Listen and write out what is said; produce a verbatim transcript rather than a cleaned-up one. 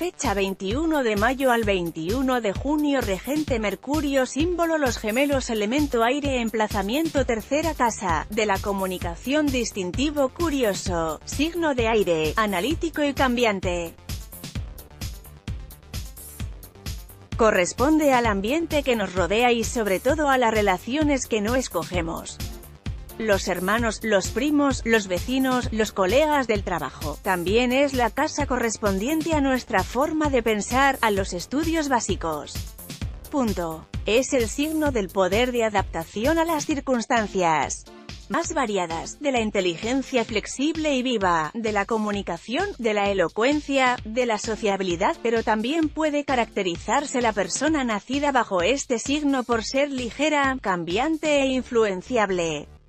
fecha veintiuno de mayo al veintiuno de junio. Regente Mercurio, símbolo los gemelos, elemento aire, emplazamiento tercera casa, de la comunicación, distintivo curioso, signo de aire, analítico y cambiante. Corresponde al ambiente que nos rodea y sobre todo a las relaciones que no escogemos. Los hermanos, los primos, los vecinos, los colegas del trabajo. También es la casa correspondiente a nuestra forma de pensar, a los estudios básicos. Punto. Es el signo del poder de adaptación a las circunstancias más variadas, de la inteligencia flexible y viva, de la comunicación, de la elocuencia, de la sociabilidad, pero también puede caracterizarse la persona nacida bajo este signo por ser ligera, cambiante e influenciable.